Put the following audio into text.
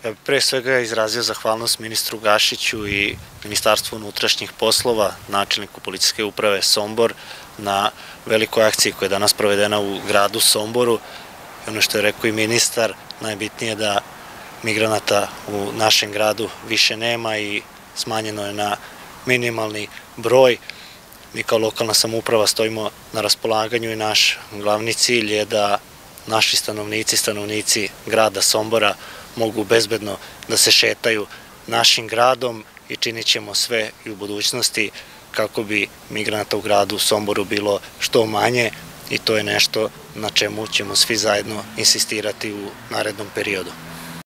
Ja bih pre svega izrazio zahvalnost ministru Gašiću i Ministarstvu unutrašnjih poslova, načelniku policijske uprave Sombor na velikoj akciji koja je danas provedena u gradu Somboru. Ono što je rekao i ministar, najbitnije je da migranata u našem gradu više nema i smanjeno je na minimalni broj. Mi kao lokalna samouprava stojimo na raspolaganju i naš glavni cilj je da naši stanovnici grada Sombora mogu bezbedno da se šetaju našim gradom i činit ćemo sve i u budućnosti kako bi migranata u gradu Somboru bilo što manje i to je nešto na čemu ćemo svi zajedno insistirati u narednom periodu.